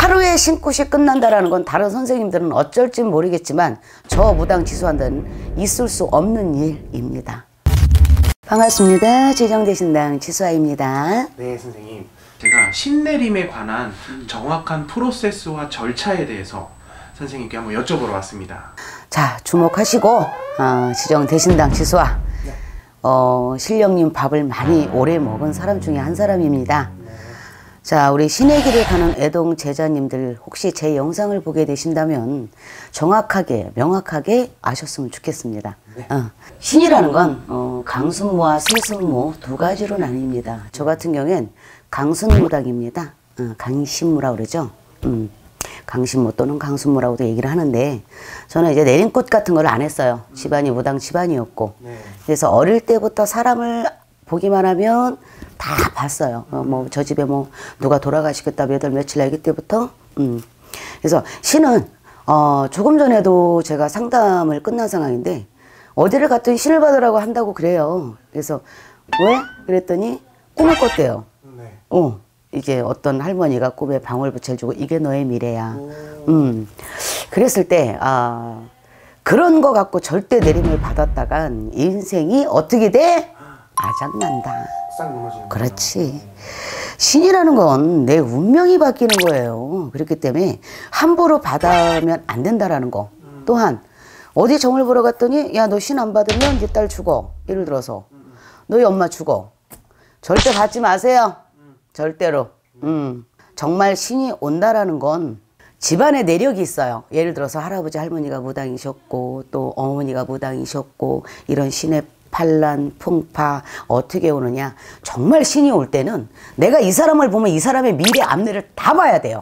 하루에 신굿이 끝난다라는 건 다른 선생님들은 어쩔지 모르겠지만 저 무당 지수한테는 있을 수 없는 일입니다. 반갑습니다. 지정대신당 지수아입니다. 네, 선생님. 제가 신내림에 관한 정확한 프로세스와 절차에 대해서 선생님께 한번 여쭤보러 왔습니다. 자, 주목하시고 지정대신당 지수아. 신령님 밥을 많이 오래 먹은 사람 중에 한 사람입니다. 자, 우리 신의 길을 가는 애동 제자님들 혹시 제 영상을 보게 되신다면 정확하게 명확하게 아셨으면 좋겠습니다. 신이라는 건 강순모와 세순모 두 가지로 나뉩니다. 저 같은 경우엔 강순무당입니다. 강신무라고 그러죠. 강신무 또는 강순무라고도 얘기를 하는데 저는 이제 내림꽃 같은 걸 안 했어요. 집안이 무당 집안이었고 그래서 어릴 때부터 사람을 보기만 하면 다 봤어요. 저 집에 누가 돌아가시겠다 몇 월 며칠 날기 때부터. 그래서 신은 조금 전에도 제가 상담을 끝난 상황인데 어디를 갔더니 신을 받으라고 한다고 그래요. 그래서 왜? 그랬더니 꿈을 꿨대요. 이게 어떤 할머니가 꿈에 방울부채를 주고 이게 너의 미래야. 그랬을 때 그런 거 갖고 절대 내림을 받았다간 인생이 어떻게 돼? 아작난다. 싹 무너지는. 그렇지. 신이라는 건 내 운명이 바뀌는 거예요. 그렇기 때문에 함부로 받으면 안 된다라는 거. 또한 어디 정을 보러 갔더니 야, 너 신 안 받으면 네 딸 죽어. 예를 들어서 너희 엄마 죽어. 절대 받지 마세요. 절대로. 정말 신이 온다라는 건 집안에 내력이 있어요. 예를 들어서 할아버지 할머니가 무당이셨고 또 어머니가 무당이셨고 이런 신의 반란, 풍파 어떻게 오느냐. 정말 신이 올 때는 내가 이 사람을 보면 이 사람의 미래 앞내를 다 봐야 돼요.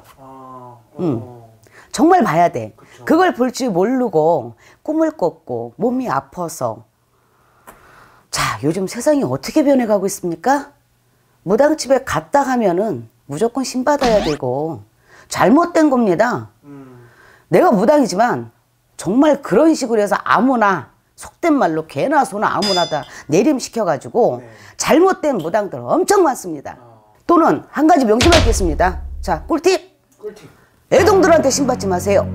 정말 봐야 돼. 그쵸. 그걸 볼 줄 모르고 꿈을 꿨고 몸이 아파서. 자, 요즘 세상이 어떻게 변해가고 있습니까? 무당집에 갔다 하면은 무조건 신받아야 되고 잘못된 겁니다. 내가 무당이지만 정말 그런 식으로 해서 아무나 속된 말로 개나 소나 아무나 다 내림시켜가지고 잘못된 무당들 엄청 많습니다. 또는 한 가지 명심할 게 있습니다. 자, 꿀팁. 애동들한테 신받지 마세요.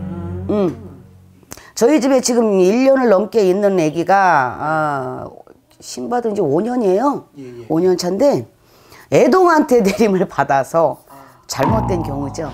저희 집에 지금 1년을 넘게 있는 애기가 신받은 지 5년이에요. 5년 차인데 애동한테 내림을 받아서 잘못된 경우죠.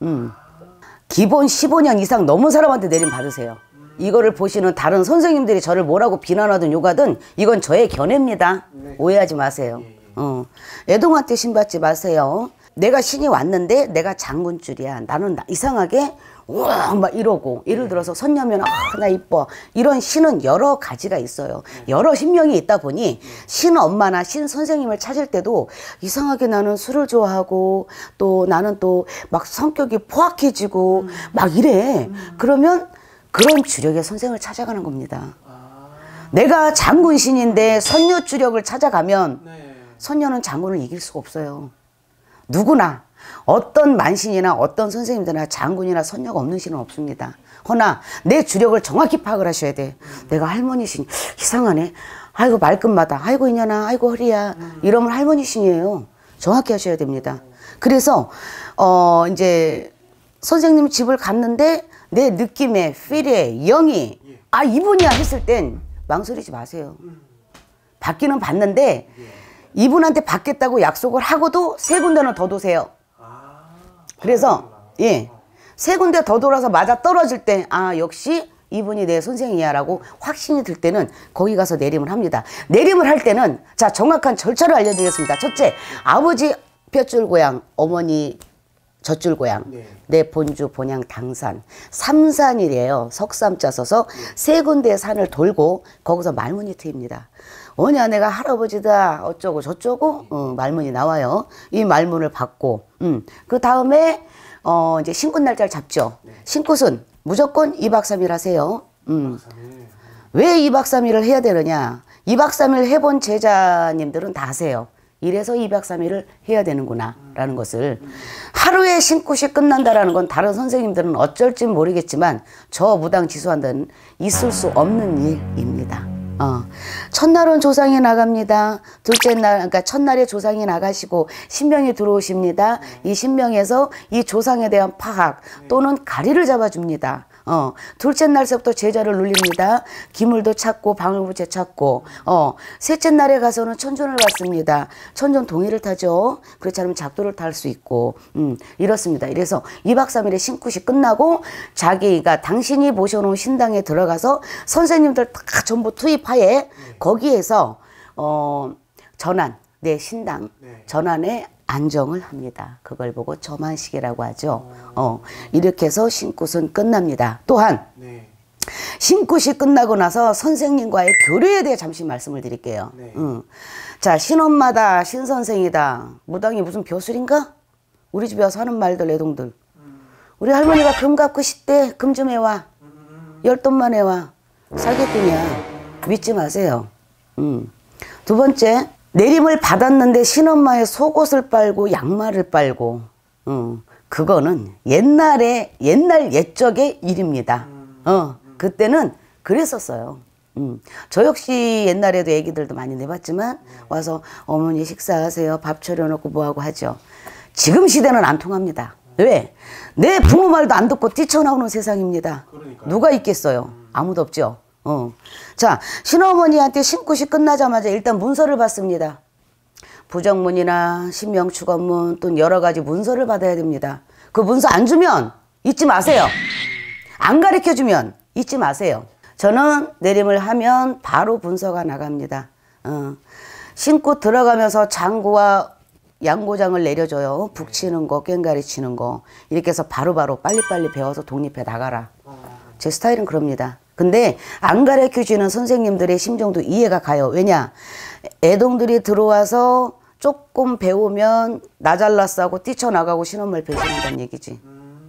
기본 15년 이상 넘은 사람한테 내림 받으세요. 이거를 보시는 다른 선생님들이 저를 뭐라고 비난하든 욕하든 이건 저의 견해입니다. 오해하지 마세요. 애동한테 신받지 마세요. 내가 신이 왔는데 내가 장군줄이야. 나는 이상하게 우와 막 이러고 예를 들어서 선녀면 나 이뻐. 이런 신은 여러 가지가 있어요. 여러 신명이 있다 보니 신 엄마나 신 선생님을 찾을 때도 이상하게 나는 술을 좋아하고 또 나는 또 막 성격이 포악해지고 막 이래. 그러면 그런 주력의 선생을 찾아가는 겁니다. 내가 장군신인데 선녀 주력을 찾아가면 선녀는 장군을 이길 수가 없어요. 누구나 어떤 만신이나 어떤 선생님들이나 장군이나 선녀가 없는 신은 없습니다. 허나 내 주력을 정확히 파악을 하셔야 돼. 내가 할머니 신 이상하네. 아이고 말끝마다. 아이고 이년아. 아이고 허리야. 이러면 할머니 신이에요. 정확히 하셔야 됩니다. 그래서 이제 선생님 집을 갔는데 내 느낌에 필에 영이 이분이야 했을 땐 망설이지 마세요. 받기는 받는데 이분한테 받겠다고 약속을 하고도 3군데는 더 도세요. 그래서 세 군데 더 돌아서 맞아 떨어질 때 역시 이분이 내 선생이야 라고 확신이 들 때는 거기 가서 내림을 합니다. 내림을 할 때는 자 정확한 절차를 알려드리겠습니다. 첫째, 아버지 뼈줄 고향, 어머니 젖줄 고향, 내 본주 본향 당산 3산이래요. 석삼자 써서 3군데의 산을 돌고 거기서 말문이 트입니다. 뭐냐 내가 할아버지다 어쩌고 저쩌고 말문이 나와요. 이 말문을 받고 그 다음에 이제 신굿 날짜를 잡죠. 신굿은 무조건 2박 3일 하세요. 왜 2박 3일을 해야 되느냐. 2박 3일 해본 제자님들은 다 하세요. 이래서 2박 3일을 해야 되는구나 라는 것을. 하루에 신굿이 끝난다라는 건 다른 선생님들은 어쩔지 모르겠지만 저 무당 지수한테는 있을 수 없는 일입니다. 첫날은 조상이 나갑니다. 둘째 날, 그러니까 첫날에 조상이 나가시고 신명이 들어오십니다. 이 신명에서 이 조상에 대한 파악 또는 가리를 잡아줍니다. 둘째 날서부터 제자를 눌립니다. 기물도 찾고 방울부채 찾고 셋째 날에 가서는 천존을 받습니다. 천존 동의를 타죠. 그렇지 않으면 작도를 탈 수 있고 이렇습니다. 이래서 2박 3일의 신굿이 끝나고 자기가 당신이 모셔놓은 신당에 들어가서 선생님들 다 전부 투입하에 거기에서 전환 내 신당 전환에 안정을 합니다. 그걸 보고 점안식이라고 하죠. 이렇게 해서 신굿은 끝납니다. 또한 신굿이 끝나고 나서 선생님과의 교류에 대해 잠시 말씀을 드릴게요. 자, 신엄마다 신선생이다. 무당이 무슨 벼슬인가? 우리 집에 와서 하는 말들 애동들. 우리 할머니가 금 갚고 싶대. 금 좀 해와. 열돈만 해와. 사기꾼이야. 믿지 마세요. 두 번째, 내림을 받았는데 신엄마의 속옷을 빨고 양말을 빨고 그거는 옛날 옛적의 일입니다. 그때는 그랬었어요. 저 역시 옛날에도 애기들도 많이 내봤지만 와서 어머니 식사하세요. 밥 차려놓고 뭐하고 하죠. 지금 시대는 안 통합니다. 왜? 내 부모 말도 안 듣고 뛰쳐나오는 세상입니다. 그러니까요. 누가 있겠어요? 아무도 없죠. 자, 신어머니한테 신굿이 끝나자마자 일단 문서를 받습니다. 부정문이나 신명축원문 또 여러 가지 문서를 받아야 됩니다. 그 문서 안 주면 잊지 마세요. 안 가르쳐주면 잊지 마세요. 저는 내림을 하면 바로 문서가 나갑니다. 신굿 들어가면서 장구와 양고장을 내려줘요. 북치는 거, 꽹가리 치는 거. 이렇게 해서 바로바로 빨리빨리 배워서 독립해 나가라. 제 스타일은 그럽니다. 근데 안 가르쳐주는 선생님들의 심정도 이해가 가요. 왜냐? 애동들이 들어와서 조금 배우면 나 잘났어 하고 뛰쳐나가고 신혼말 배신한다는 얘기지.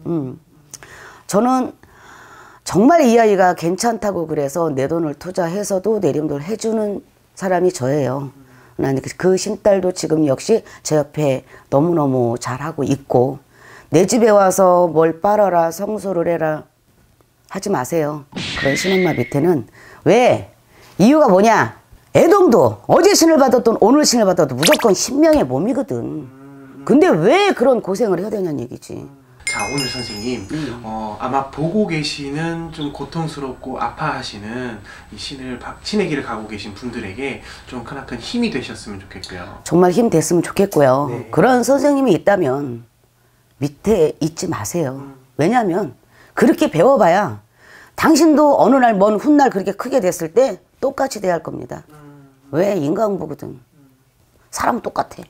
저는 정말 이 아이가 괜찮다고 그래서 내 돈을 투자해서도 내림돌 해주는 사람이 저예요. 난 그 신딸도 지금 역시 제 옆에 너무너무 잘하고 있고 내 집에 와서 뭘 빨아라 성소를 해라 하지 마세요. 그런 신엄마 밑에는 왜? 이유가 뭐냐? 애동도 어제 신을 받았던 오늘 신을 받아도 무조건 신명의 몸이거든. 근데 왜 그런 고생을 해야 되냐는 얘기지. 자, 오늘 선생님 아마 보고 계시는 좀 고통스럽고 아파하시는 이 신의 길을 가고 계신 분들에게 좀 크나큰 힘이 되셨으면 좋겠고요. 정말 힘 됐으면 좋겠고요. 네. 그런 선생님이 있다면 밑에 있지 마세요. 왜냐하면 그렇게 배워봐야 당신도 어느 날 먼 훗날 그렇게 크게 됐을 때 똑같이 돼야 할 겁니다. 왜? 인과응보거든. 사람은 똑같아.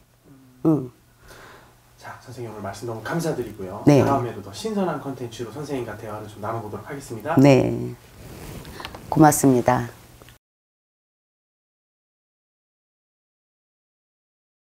자, 선생님 오늘 말씀 너무 감사드리고요. 네. 다음에도 더 신선한 컨텐츠로 선생님과 대화를 좀 나눠보도록 하겠습니다. 네. 고맙습니다.